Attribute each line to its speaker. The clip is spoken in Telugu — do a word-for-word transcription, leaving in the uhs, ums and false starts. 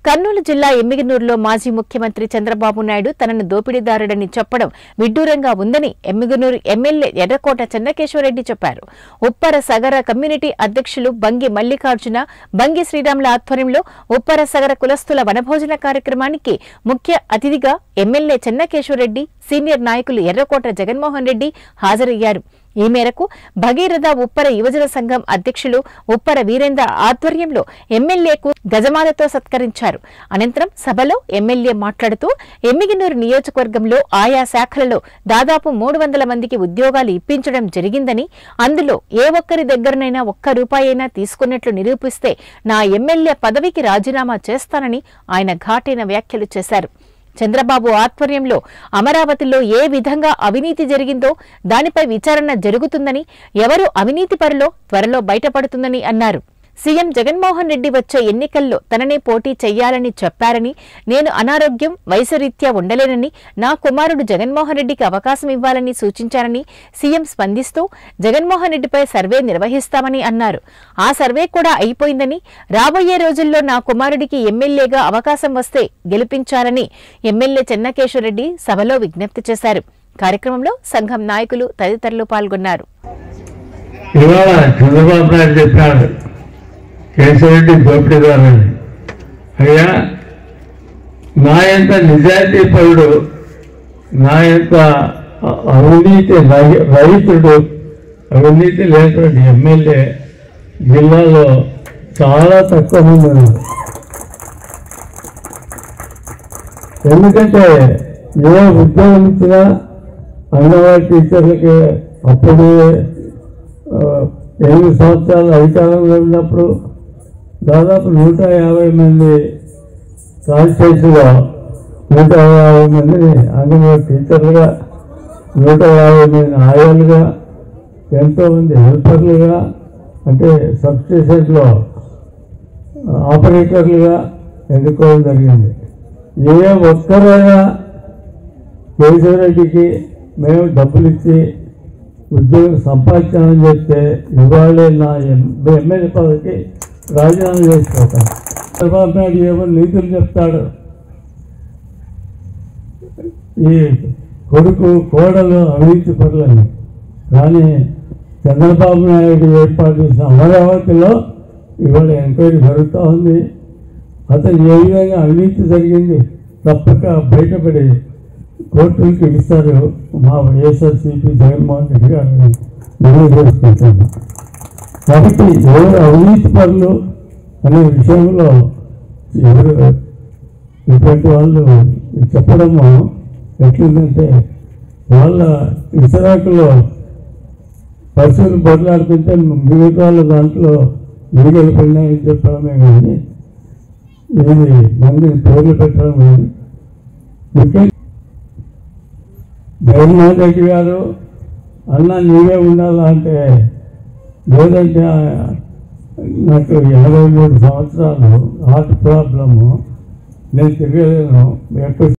Speaker 1: కర్నూలు జిల్లా ఎమ్మిగనూరులో మాజీ ముఖ్యమంత్రి చంద్రబాబు నాయుడు తనను దోపిడీదారుడని చెప్పడం విడ్డూరంగా ఉందని ఎమ్మిగనూరు ఎమ్మెల్యే ఎర్రకోట చెన్నకేశ్వరరెడ్డి చెప్పారు. ఉప్పర సగర కమ్యూనిటీ అధ్యక్షులు బంగి మల్లికార్జున, బంగి శ్రీరాముల ఆధ్వర్యంలో ఉప్పర సగర కులస్తుల వనభోజన కార్యక్రమానికి ముఖ్య అతిథిగా ఎమ్మెల్యే చెన్నకేశ్వరరెడ్డి, సీనియర్ నాయకులు ఎర్రకోట జగన్మోహన్ రెడ్డి హాజరయ్యారు. ఈ మేరకు భగీరథ ఉప్పర యువజన సంఘం అధ్యక్షులు ఉప్పర వీరేంద్ర ఆధ్వర్యంలో ఎమ్మెల్యేకు గజమాలతో సత్కరించారు. అనంతరం సభలో ఎమ్మెల్యే మాట్లాడుతూ ఎమ్మిగనూరు నియోజకవర్గంలో ఆయా శాఖలలో దాదాపు మూడు వందల మందికి ఉద్యోగాలు ఇప్పించడం జరిగిందని, అందులో ఏ ఒక్కరి దగ్గరనైనా ఒక్క రూపాయైనా తీసుకున్నట్లు నిరూపిస్తే నా ఎమ్మెల్యే పదవికి రాజీనామా చేస్తానని ఆయన ఘాటైన వ్యాఖ్యలు చేశారు. చంద్రబాబు ఆధ్వర్యంలో అమరావతిలో ఏ విధంగా అవినీతి జరిగిందో దానిపై విచారణ జరుగుతుందని, ఎవరు అవినీతి పరులో త్వరలో బయటపడుతుందని అన్నారు. సీఎం జగన్మోహన్ రెడ్డి వచ్చే ఎన్నికల్లో తననే పోటీ చెయ్యాలని చెప్పారని, నేను అనారోగ్యం వయసు రీత్యా ఉండలేనని, నా కుమారుడు జగన్మోహన్ రెడ్డికి అవకాశం ఇవ్వాలని సూచించారని సీఎం స్పందిస్తూ జగన్మోహన్ రెడ్డిపై సర్వే నిర్వహిస్తామని అన్నారు. ఆ సర్వే కూడా అయిపోయిందని, రాబోయే రోజుల్లో నా కుమారుడికి ఎమ్మెల్యేగా అవకాశం వస్తే గెలిపించాలని ఎమ్మెల్యే చెన్నకేశ్వరరెడ్డి సభలో విజ్ఞప్తి చేశారు. కార్యక్రమంలో సంఘం నాయకులు తదితరులు పాల్గొన్నారు.
Speaker 2: కేశవరెడ్డి దోపిడీదారుని అయ్యా, నా ఎంత నిజాయితీ పరుడు, నా ఎంత అవినీతి రహితుడు, అవినీతి లేనటువంటి ఎమ్మెల్యే జిల్లాలో చాలా తక్కువ మంది ఉన్నారు. ఎందుకంటే ఏ ఉద్యోగం ఇచ్చినా అంగన్వాడీ టీచర్లకి అప్పుడు ఎనిమిది సంవత్సరాలు అధికారంలో ఉన్నప్పుడు దాదాపు నూట యాభై మంది కాన్స్టిట్యూన్సీలో నూట యాభై మందిని అంగన్వాడీ టీచర్లుగా, నూట యాభై మంది ఆయాలుగా, ఎంతోమంది హెల్పర్లుగా, అంటే సబ్స్టేషన్లో ఆపరేటర్లుగా ఎన్నుకోవడం జరిగింది. ఏ ఒక్కరైనా కేశవరెడ్డికి మేము డబ్బులు ఇచ్చి ఉద్యోగం సంపాదించాలని చెప్తే ఇవాళే నా ఎమ్మెల్యే పదవికి రాజీనామా చేసిపోతాను. చంద్రబాబు నాయుడు ఏమో నీతులు చెప్తాడు, ఈ కొడుకు కోడలు అవినీతి పరులని. కానీ చంద్రబాబు నాయుడు ఏర్పాటు చేసిన అమరావతిలో ఇవాళ ఎంక్వైరీ జరుగుతూ ఉంది. అతను ఏ విధంగా అవినీతి జరిగింది తప్పక బయటపడి కోర్టులకు ఇస్తారు. మా వైఎస్ఆర్సీపీ జగన్మోహన్ రెడ్డి గారిని నిర్వహిస్తుంటాను. కాబట్టి ఎవరు అవినీతి పరులు అనే విషయంలో ఎవరు ఇటువంటి వాళ్ళు చెప్పడము ఎట్లుందంటే, వాళ్ళ ఇసరాకులో పశువులు బొట్లాడుతుంటే మిగతా వాళ్ళ దాంట్లో విడిగలు పడినాయని చెప్పడమే కానీ ఇది మందిని పేర్లు పెట్టడం కానీ. ముఖ్యంగా జగన్మోహన్ రెడ్డి గారు అన్న నీవే ఉండాలా అంటే, లేదంటే నాకు ఎనభై మూడు సంవత్సరాలు హార్ట్ ప్రాబ్లము, నేను తిరగలేను, ఎక్కువ